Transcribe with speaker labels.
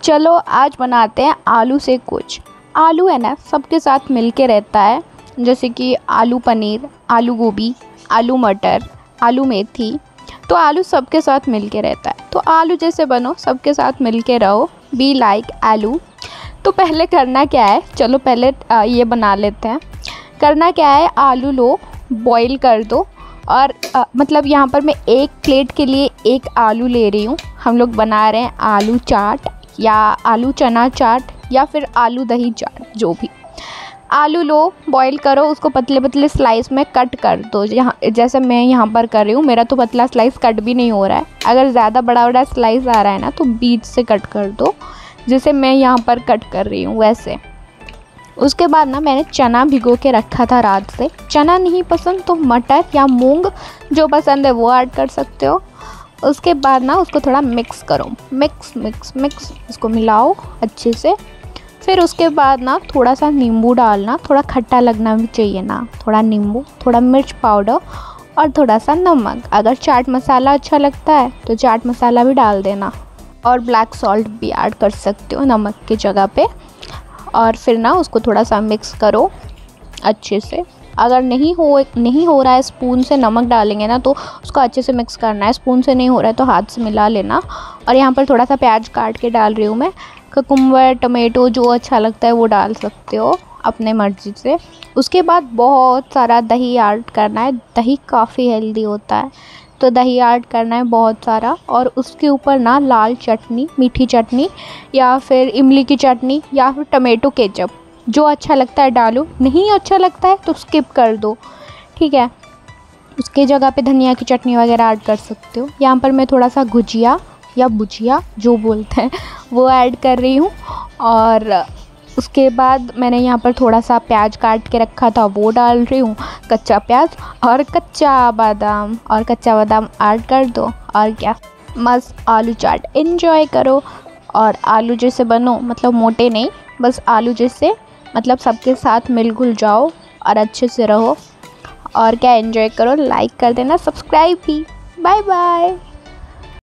Speaker 1: चलो आज बनाते हैं आलू से कुछ। आलू है ना सबके साथ मिलके रहता है, जैसे कि आलू पनीर, आलू गोभी, आलू मटर, आलू मेथी। तो आलू सबके साथ मिलके रहता है। तो आलू जैसे बनो, सबके साथ मिलके रहो, बी लाइक आलू। तो पहले करना क्या है, चलो पहले ये बना लेते हैं। करना क्या है, आलू लो, बॉईल कर दो। और मतलब यहाँ पर मैं एक प्लेट के लिए एक आलू ले रही हूँ। हम लोग बना रहे हैं आलू चाट या आलू चना चाट या फिर आलू दही चाट, जो भी। आलू लो, बॉईल करो, उसको पतले पतले स्लाइस में कट कर दो। यहाँ जैसे मैं यहाँ पर कर रही हूँ, मेरा तो पतला स्लाइस कट भी नहीं हो रहा है। अगर ज़्यादा बड़ा बड़ा स्लाइस आ रहा है ना तो बीच से कट कर दो, जैसे मैं यहाँ पर कट कर रही हूँ वैसे। उसके बाद ना मैंने चना भिगो के रखा था रात से। चना नहीं पसंद तो मटर या मूंग, जो पसंद है वो ऐड कर सकते हो। उसके बाद ना उसको थोड़ा मिक्स करो, मिक्स मिक्स मिक्स, इसको मिलाओ अच्छे से। फिर उसके बाद ना थोड़ा सा नींबू डालना, थोड़ा खट्टा लगना भी चाहिए ना, थोड़ा नींबू, थोड़ा मिर्च पाउडर और थोड़ा सा नमक। अगर चाट मसाला अच्छा लगता है तो चाट मसाला भी डाल देना, और ब्लैक सॉल्ट भी ऐड कर सकते हो नमक की जगह पे। और फिर ना उसको थोड़ा सा मिक्स करो अच्छे से। अगर नहीं हो रहा है, स्पून से नमक डालेंगे ना तो उसको अच्छे से मिक्स करना है। स्पून से नहीं हो रहा है तो हाथ से मिला लेना। और यहाँ पर थोड़ा सा प्याज काट के डाल रही हूँ मैं। कुकुम्बर, टमाटो, जो अच्छा लगता है वो डाल सकते हो अपने मर्ज़ी से। उसके बाद बहुत सारा दही ऐड करना है। दही काफ़ी हेल्दी होता है, तो दही ऐड करना है बहुत सारा। और उसके ऊपर ना लाल चटनी, मीठी चटनी या फिर इमली की चटनी या फिर टमाटो केचप, जो अच्छा लगता है डालो। नहीं अच्छा लगता है तो स्किप कर दो, ठीक है। उसके जगह पे धनिया की चटनी वगैरह ऐड कर सकते हो। यहाँ पर मैं थोड़ा सा गुजिया या भुजिया जो बोलते हैं वो ऐड कर रही हूँ। और उसके बाद मैंने यहाँ पर थोड़ा सा प्याज काट के रखा था वो डाल रही हूँ, कच्चा प्याज और कच्चा बादाम। और कच्चा बादाम ऐड कर दो, और क्या, मस्त आलू चाट एंजॉय करो। और आलू जैसे बनो, मतलब मोटे नहीं, बस आलू जैसे, मतलब सबके साथ मिलजुल जाओ और अच्छे से रहो। और क्या, एंजॉय करो, लाइक कर देना, सब्सक्राइब भी। Bye bye.